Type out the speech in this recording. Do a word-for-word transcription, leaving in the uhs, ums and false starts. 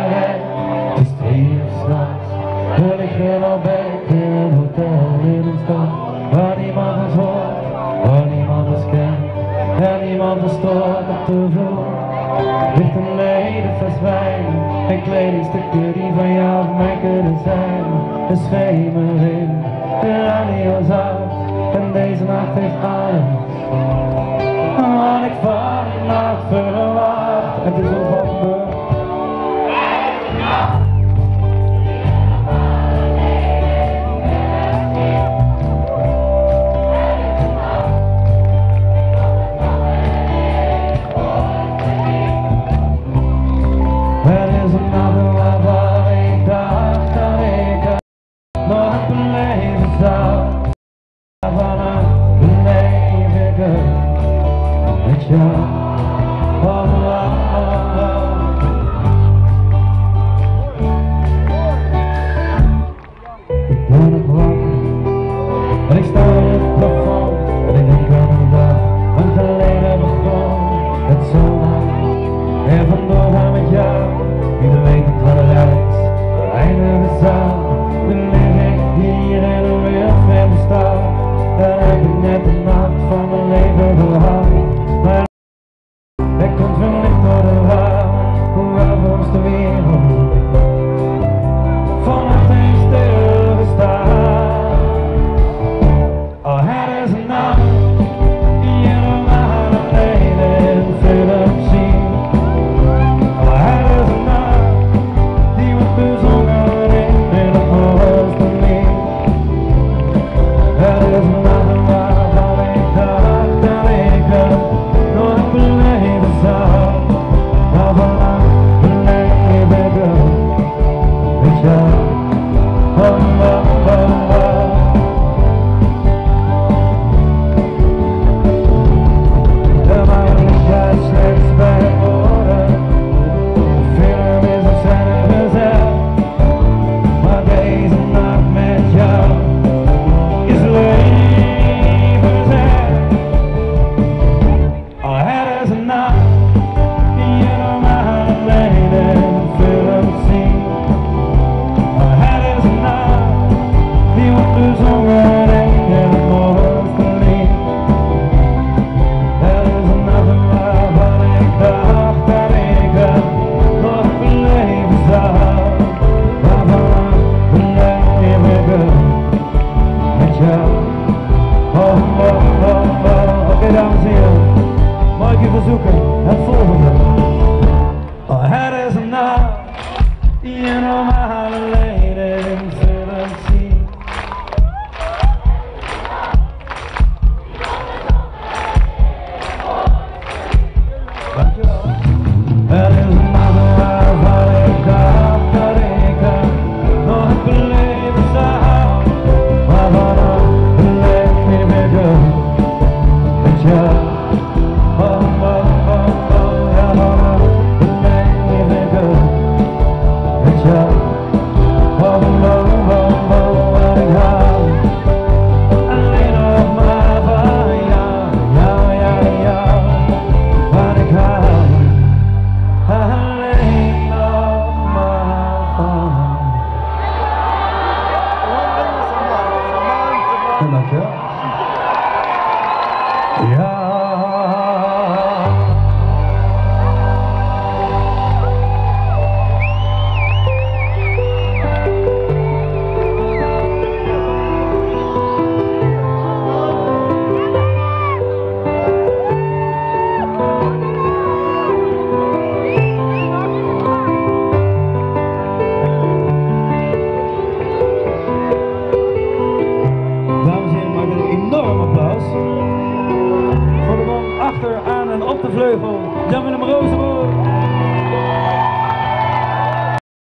weg. Het is twee uur s'nachts, we liggen al bed in een hotel in een stad waar niemand ons hoort, waar niemand ons kent en niemand ons stoort. Op de vloer ligt een lege fles wijn en kledingstukken die van jou of mij kunnen zijn. De schemering, de radio's uit en deze nacht heeft alles wat ik van die nacht verwacht. Het is een wonder. Het is een nacht waarvan ik dacht dat ik nog het beleven zou. Vannacht beleef ik het met jou. Oh, oh, oh, oh. Ik ben nog wakker en ik sta in het plafond en ik denk aan een dag lang geleden begon het zomaar er vandoor gaan met jou. Ieder weet het wat de reis eindigen zou. Nu lig ik hier in een wereld ver bestaat. Dan heb ik net de nacht van mijn leven gehad. Maar er komt weer licht door de raam. Hoe avonds de wereld vannacht heeft stilgestaan. Oh, het is een nacht die je normaal alleen in een film ziet. Oh, het is een nacht die wordt bezongen in het mooiste lied. Het is een nacht waarvan ik dacht dat ik het nooit beleven zou. Maar vannacht beleef ik het met jou. Oh, oh, oh, oh. De maan is juist slechts bij woorden. De film is een scène gezet. Maar deze nacht met jou is levensecht. Oh, het is een nacht die je normaal alleen in een film ziet. Oh, het is een nacht die wordt bezongen in het mooiste lied. Het is een nacht waarvan ik dacht dat ik het nog beleven zou. Maar vannacht beleef ik het met jou. Oh, oh, oh, oh. Oké, dames en heren, mag ik u verzoeken het volgende. Oh, het is een nacht die je normaal alleen in film ziet. Dankjewel. Het is een nacht waarvan ik dacht dat ik het nooit beleven zou. Maar vannacht beleef ik het met jou. Oh, oh, oh, oh, ja, vannacht beleef ik het met jou. Oh, oh, oh, oh, en ik hou alleen nog maar van jou, jou, jou, jou. Want ik hou alleen nog maar van jou. Dankjewel. Ja. Dames en heren, maak een enorm applaus voor de man achter, aan en op de vleugel, Jan-Willem Rozenboer.